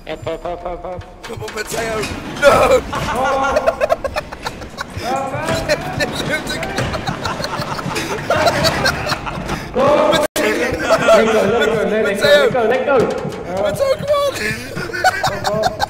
Up, up, up, up, up. Come on, Matteo. No! Let go, let go, let go, let go, let go. Matteo, come on!